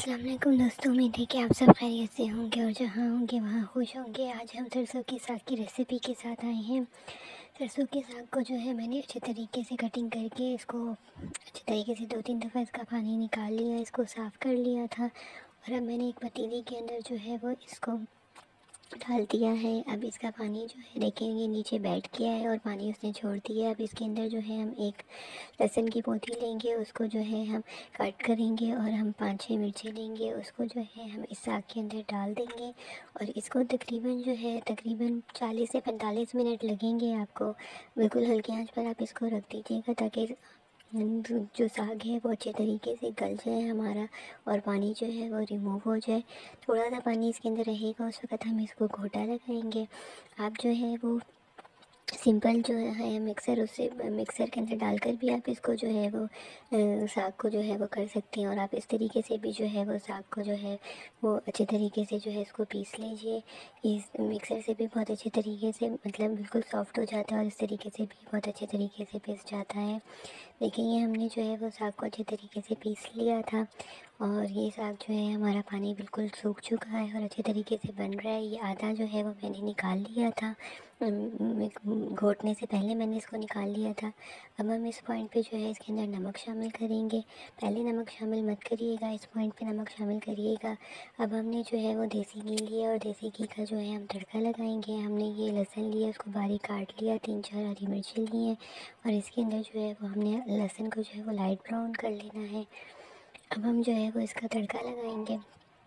अस्सलाम वालेकुम दोस्तों, उम्मीद है कि आप सब खैरियत से होंगे और जहाँ होंगे वहाँ खुश होंगे। आज हम सरसों के साग की रेसिपी के साथ आए हैं। सरसों के साग को जो है मैंने अच्छे तरीके से कटिंग करके इसको अच्छे तरीके से 2-3 दफ़ा इसका पानी निकाल लिया, इसको साफ़ कर लिया था। और अब मैंने एक पतीली के अंदर जो है वो इसको डाल दिया है। अब इसका पानी जो है देखेंगे नीचे बैठ गया है और पानी उसने छोड़ दिया है। अब इसके अंदर जो है हम एक लहसुन की पोथी लेंगे, उसको जो है हम कट करेंगे और हम 5-6 मिर्ची लेंगे, उसको जो है हम इस साग के अंदर डाल देंगे। और इसको तकरीबन 40 से 45 मिनट लगेंगे आपको। बिल्कुल हल्की आंच पर आप इसको रख दीजिएगा ताकि जो साग है वो अच्छे तरीके से गल जाए हमारा और पानी जो है वो रिमूव हो जाए। थोड़ा सा पानी इसके अंदर रहेगा, उस वक़्त हम इसको घोटा लगाएंगे। आप जो है वो सिंपल जो है मिक्सर के अंदर डालकर भी आप इसको जो है वो साग को जो है वो कर सकते हैं। और आप इस तरीके से भी जो है वो साग को जो है वो अच्छे तरीके से जो है इसको पीस लीजिए। इस मिक्सर से भी बहुत अच्छे तरीके से मतलब बिल्कुल सॉफ्ट हो जाता है और इस तरीके से भी बहुत अच्छे तरीके से पीस जाता है। देखिए ये हमने जो है वो साग को अच्छे तरीके से पीस लिया था और ये साग जो है हमारा पानी बिल्कुल सूख चुका है और अच्छे तरीके से बन रहा है। ये आधा जो है वो मैंने निकाल लिया था, घोटने से पहले मैंने इसको निकाल लिया था। अब हम इस पॉइंट पे जो है इसके अंदर नमक शामिल करेंगे। पहले नमक शामिल मत करिएगा, इस पॉइंट पे नमक शामिल करिएगा। अब हमने जो है वो देसी घी लिया और देसी घी का जो है हम तड़का लगाएंगे। हमने ये लहसुन लिया, उसको बारीक काट लिया, 3-4 हरी मिर्ची ली है और इसके अंदर जो है वो हमने लहसुन को जो है वो लाइट ब्राउन कर लेना है। अब हम जो है वो इसका तड़का लगाएंगे।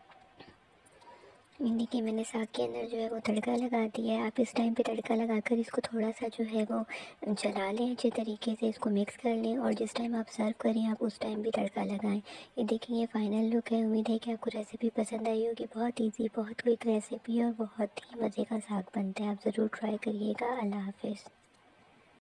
देखिए मैंने साग के अंदर जो है वो तड़का लगा दिया है। आप इस टाइम पे तड़का लगाकर इसको थोड़ा सा जो है वो चला लें, अच्छे तरीके से इसको मिक्स कर लें और जिस टाइम आप सर्व करें आप उस टाइम भी तड़का लगाएं। ये देखिए ये फाइनल लुक है। उम्मीद है कि आपको रेसिपी पसंद आई होगी। बहुत ईजी, बहुत क्विक रेसिपी और बहुत ही मज़े का साग बनता है। आप ज़रूर ट्राई करिएगा। अल्लाह हाफ़िज़।